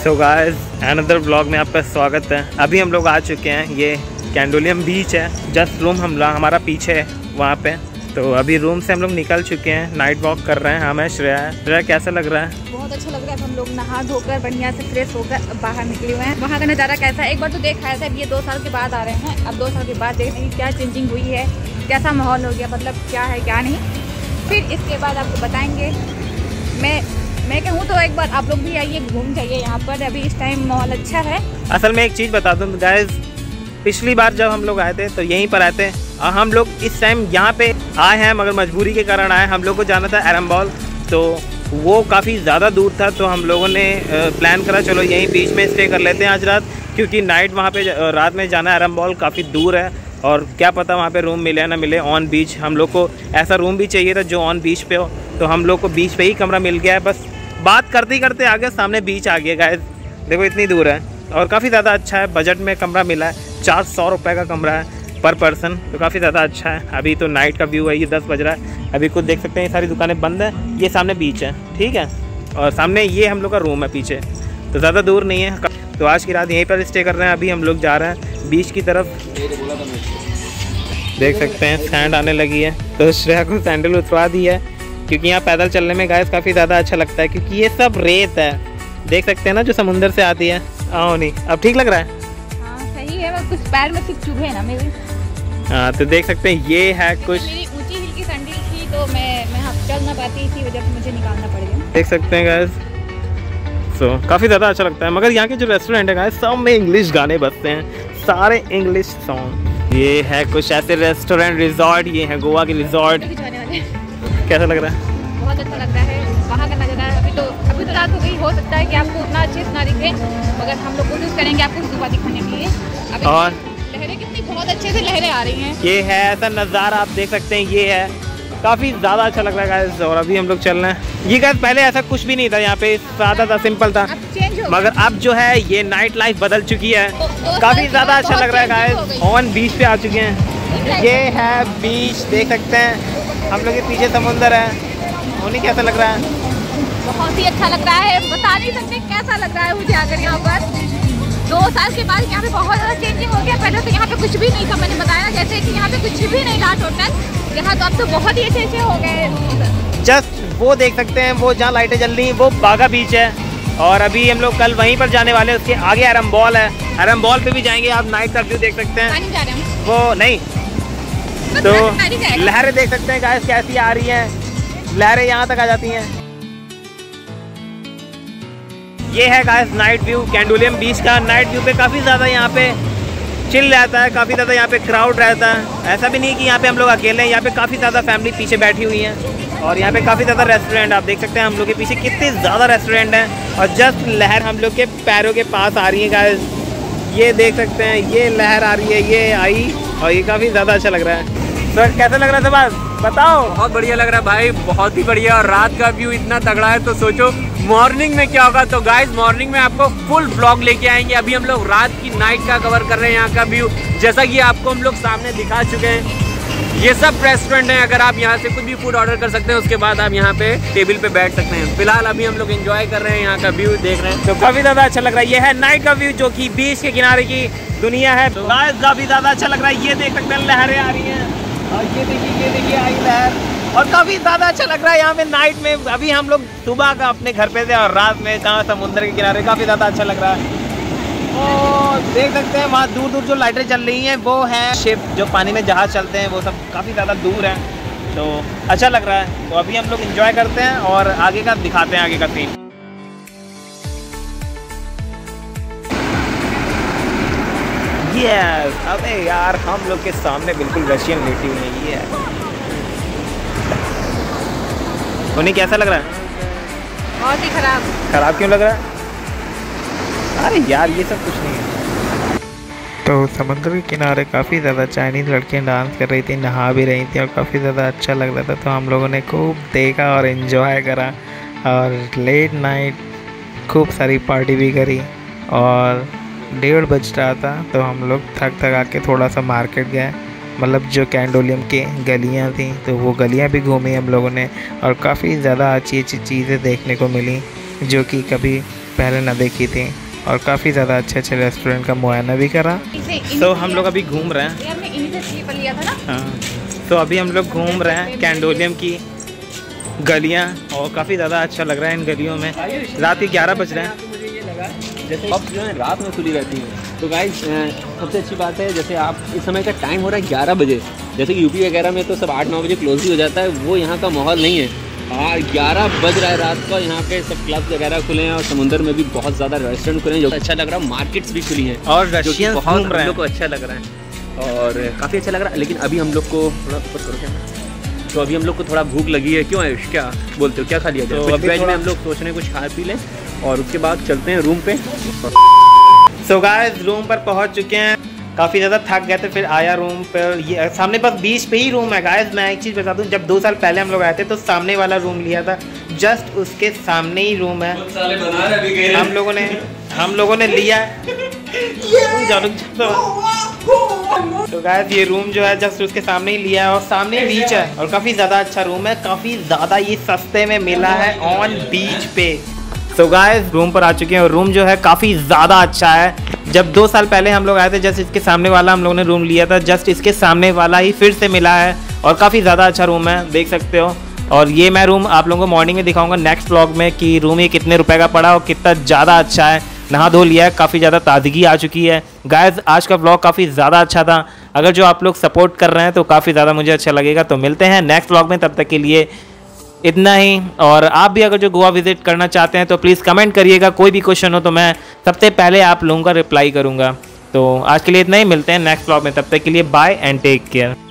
तो guys another vlog में आपका स्वागत है। अभी हम लोग आ चुके हैं, ये कैंडोलियम बीच है, जस्ट रूम हमारा पीछे है वहाँ पे। तो अभी रूम से हम लोग निकल चुके हैं, नाइट वॉक कर रहे हैं। हमें श्रेया है। श्रेया कैसा लग रहा है? बहुत अच्छा लग रहा है। हम लोग नहा धोकर बढ़िया से फ्रेश होकर बाहर निकले हुए हैं। वहाँ का नज़ारा कैसा है एक बार तो देख आया था। ये 2 साल के बाद आ रहे हैं। अब 2 साल के बाद देखते हैं क्या चेंजिंग हुई है, कैसा माहौल हो गया, मतलब क्या है क्या नहीं। फिर इसके बाद आपको बताएंगे। मैं कहूँ तो एक बार आप लोग भी आइए, घूम जाइए यहाँ पर। अभी इस टाइम माहौल अच्छा है। असल में एक चीज़ बता दूँ गाइस, पिछली बार जब हम लोग आए थे तो यहीं पर आए थे। हम लोग इस टाइम यहाँ पे आए हैं मगर मजबूरी के कारण आए। हम लोग को जाना था एरम्बॉल, तो वो काफ़ी ज़्यादा दूर था। तो हम लोगों ने प्लान करा चलो यहीं बीच में स्टे कर लेते हैं आज रात, क्योंकि नाइट वहाँ पे रात में जाना एरम्बॉल काफ़ी दूर है और क्या पता वहाँ पे रूम मिले ना मिले ऑन बीच। हम लोग को ऐसा रूम भी चाहिए था जो ऑन बीच पे हो, तो हम लोग को बीच पे ही कमरा मिल गया है। बस बात करते ही करते आगे सामने बीच आ गया गाइस, देखो इतनी दूर है और काफ़ी ज़्यादा अच्छा है। बजट में कमरा मिला है, 400 रुपये का कमरा है पर पर्सन, तो काफ़ी ज़्यादा अच्छा है। अभी तो नाइट का व्यू है, ये 10 बज रहा है। अभी कुछ देख सकते हैं, ये सारी दुकानें बंद हैं। ये सामने बीच है, ठीक है, और सामने ये हम लोग का रूम है पीछे, तो ज़्यादा दूर नहीं है। तो आज की रात यहीं पर स्टे कर रहे हैं। अभी हम लोग जा रहे हैं बीच की तरफ। देख सकते हैं सैंड आने लगी है, तो श्रेया को सैंडल उतरवा दी है, क्योंकि यहाँ पैदल चलने में गाइस काफ़ी ज़्यादा अच्छा लगता है, क्योंकि ये सब रेत है, देख सकते हैं ना, जो समुंदर से आती है। आओ नहीं, अब ठीक लग रहा है? हाँ सही है, बस कुछ पैर में सिर्फ चुभे ना मेरे। हाँ तो देख सकते हैं ये है कुछ। मेरी ऊंची हिल की सैंडल थी तो मैं चल ना पाती, इसी वजह से मुझे निकालना पड़ गया। देख सकते हैं गाइस, सो काफ़ी ज़्यादा अच्छा लगता है। मगर यहाँ के जो रेस्टोरेंट है गाइस, सब में इंग्लिश गाने बजते हैं, सारे इंग्लिश सॉन्ग। ये है कुछ ऐसे रेस्टोरेंट रिजॉर्ट, ये है गोवा के रिजॉर्ट। कैसा लग रहा है? बहुत अच्छा लग रहा है। वहाँ का नज़ारा अभी तो रात हो गई, हो सकता है कि आपको उतना अच्छे से ना दिखे, मगर हम लोग कोशिश करेंगे आपको सुबह दिखाने के लिए। अभी और लहरें कितनी बहुत अच्छे से लहरें आ रही हैं। ये है ऐसा नज़ारा, आप देख सकते हैं, ये है काफ़ी ज़्यादा अच्छा लग रहा है गाइस। और अभी हम लोग चल रहे हैं। ये गाइस पहले ऐसा कुछ भी नहीं था यहाँ पे, सादा था, सिंपल था, मगर अब जो है ये नाइट लाइफ बदल चुकी है। काफ़ी ज़्यादा अच्छा लग रहा है गाइस। ऑन बीच पे आ चुके हैं। ये है बीच, देख सकते हैं हम लोग के पीछे समुंदर है। उन्हें कैसा लग रहा है? बहुत ही अच्छा लग रहा है, बता नहीं सकते कैसा लग रहा है मुझे आकर यहाँ पर। 2 साल के बाद यहाँ पे बहुत ज़्यादा चेंजिंग हो गया। पहले तो यहाँ पे कुछ भी नहीं था, मैंने बताया जैसे कि यहाँ पे कुछ भी नहीं था टोटल। यहाँ तो अब तो बहुत ही अच्छे हो गए। जस्ट वो देख सकते हैं, वो जहाँ लाइटें जल रही हैं वो बागा बीच है। और अभी हम लोग कल वहीं पर जाने वाले हैं। उसके आगे एरम्बॉल है, एरम्बॉल पे भी जाएंगे। आप नाइट का व्यू देख सकते हैं। वो नहीं तो लहरें देख सकते हैं गाइस कैसी आ रही हैं, लहरें यहाँ तक आ जाती हैं। ये है guys night view Candolim beach का। नाइट व्यू पे काफ़ी ज़्यादा यहाँ पे चिल रहता है, काफ़ी ज़्यादा यहाँ पे क्राउड रहता है। ऐसा भी नहीं कि यहाँ पे हम लोग अकेले हैं, यहाँ पे काफ़ी ज़्यादा फैमिली पीछे बैठी हुई हैं। और यहाँ पे काफ़ी ज़्यादा रेस्टोरेंट, आप देख सकते हैं हम लोग के पीछे कितने ज़्यादा रेस्टोरेंट हैं। और जस्ट लहर हम लोग के पैरों के पास आ रही है गाइस, ये देख सकते हैं, ये लहर आ रही है, ये आई, और ये काफ़ी ज़्यादा अच्छा लग रहा है। सर कैसा लग रहा है सबाज, बताओ? बहुत बढ़िया लग रहा है भाई, बहुत ही बढ़िया। और रात का व्यू इतना तगड़ा है, तो सोचो मॉर्निंग में क्या होगा। तो गाइस मॉर्निंग में आपको फुल ब्लॉग लेके आएंगे। अभी हम लोग रात की नाइट का कवर कर रहे हैं, यहाँ का व्यू जैसा कि आपको हम लोग सामने दिखा चुके हैं। ये सब रेस्टोरेंट है, अगर आप यहाँ से कुछ भी फूड ऑर्डर कर सकते हैं, उसके बाद आप यहाँ पे टेबल पे बैठ सकते हैं। फिलहाल अभी हम लोग एंजॉय कर रहे हैं, यहाँ का व्यू देख रहे हैं, तो काफ़ी ज़्यादा अच्छा लग रहा है। ये है नाइट का व्यू जो कि बीच के किनारे की दुनिया है। तो गाइस काफ़ी ज़्यादा अच्छा लग रहा है। ये देख सकते हैं लहरें आ रही हैं, और ये देखिए आई लहर, और काफ़ी ज़्यादा अच्छा लग रहा है यहाँ पे नाइट में। अभी हम लोग सुबह का अपने घर पे थे और रात में कहाँ समुद्र के किनारे, काफ़ी ज़्यादा अच्छा लग रहा है। और देख सकते हैं वहाँ दूर दूर जो लाइटें चल रही हैं वो हैं शिप, जो पानी में जहाज़ चलते हैं, वो सब काफ़ी ज़्यादा दूर हैं, तो अच्छा लग रहा है। तो अभी हम लोग एंजॉय करते हैं और आगे का दिखाते हैं, आगे का सीन। यस, अबे यार हम लोग के सामने बिल्कुल रशियन लेटी हुई है। ये है, उन्हें कैसा लग रहा है? बहुत ही खराब। खराब क्यों लग रहा है? अरे यार ये सब कुछ नहीं है। तो समुद्र के किनारे काफ़ी ज़्यादा चाइनीज़ लड़कियां डांस कर रही थी, नहा भी रही थी, और काफ़ी ज़्यादा अच्छा लग रहा था। तो हम लोगों ने खूब देखा और एंजॉय करा, और लेट नाइट खूब सारी पार्टी भी करी। और 1:30 बज रहा था, तो हम लोग थक आके थोड़ा सा मार्केट गए, मतलब जो कैंडोलियम के गलियां थी, तो वो गलियां भी घूमी हम लोगों ने। और काफ़ी ज़्यादा अच्छी अच्छी चीज़ें देखने को मिली, जो कि कभी पहले ना देखी थी और काफ़ी ज़्यादा अच्छे अच्छे रेस्टोरेंट का मुआयना भी करा। तो हम लोग अभी घूम रहे हैं। हमने इन्हीं से स्लीपर लिया था ना। हाँ, तो अभी हम लोग घूम रहे हैं कैंडोलियम की गलियाँ और काफ़ी ज़्यादा अच्छा लग रहा है इन गलियों में। रात के 11 बज रहे हैं। मुझे ये लगा जैसे पब्स जो है रात में खुली रहती हैं। तो गाइस सबसे अच्छी बात है जैसे आप इस समय का टाइम हो रहा है 11 बजे, जैसे कि यूपी वगैरह में तो सब 8-9 बजे क्लोज भी हो जाता है, वो यहाँ का माहौल नहीं है। 11 बज रहा है रात को, यहाँ पे सब क्लब वगैरह खुले हैं और समुंदर में भी बहुत ज़्यादा रेस्टोरेंट खुले हैं जो अच्छा लग रहा है। मार्केट्स भी खुली हैं और जो कि बहुत हम रहे हैं। लोग को अच्छा लग रहा है और काफ़ी अच्छा लग रहा है। लेकिन अभी हम लोग को थोड़ा ऊपर करो क्या, तो अभी हम लोग को थोड़ा भूख लगी है। क्यों आयुष, क्या बोलते हो, क्या खा लिया जाए? तो अभी वेज में हम लोग सोच रहे हैं कुछ खा पी लें और उसके बाद चलते हैं रूम पे। सो गाइस रूम पर पहुंच चुके हैं। काफ़ी ज़्यादा थक गए थे, फिर आया रूम पर। ये सामने बस बीच पे ही रूम है गाइस। मैं एक चीज़ बता दूं, जब 2 साल पहले हम लोग आए थे तो सामने वाला रूम लिया था, जस्ट उसके सामने ही रूम है। हम लोगों ने लिया तो गाइस ये रूम जो है जस्ट उसके सामने ही लिया है और सामने बीच है और काफ़ी ज़्यादा अच्छा रूम है। काफ़ी ज़्यादा ये सस्ते में मिला है ऑन बीच पे। तो गाइस रूम पर आ चुके हैं और रूम जो है काफ़ी ज़्यादा अच्छा है। जब 2 साल पहले हम लोग आए थे जस्ट इसके सामने वाला हम लोगों ने रूम लिया था, जस्ट इसके सामने वाला ही फिर से मिला है और काफ़ी ज़्यादा अच्छा रूम है, देख सकते हो। और ये मैं रूम आप लोगों को मॉर्निंग में दिखाऊंगा नेक्स्ट व्लॉग में कि रूम ये कितने रुपए का पड़ा और कितना ज़्यादा अच्छा है। नहा धो लिया है, काफ़ी ज़्यादा ताजगी आ चुकी है। गाइस आज का व्लॉग काफ़ी ज़्यादा अच्छा था। अगर जो आप लोग सपोर्ट कर रहे हैं तो काफ़ी ज़्यादा मुझे अच्छा लगेगा। तो मिलते हैं नेक्स्ट व्लॉग में, तब तक के लिए इतना ही। और आप भी अगर जो गोवा विजिट करना चाहते हैं तो प्लीज़ कमेंट करिएगा। कोई भी क्वेश्चन हो तो मैं सबसे पहले आप लोगों का रिप्लाई करूँगा। तो आज के लिए इतना ही, मिलते हैं नेक्स्ट व्लॉग में, तब तक के लिए बाय एंड टेक केयर।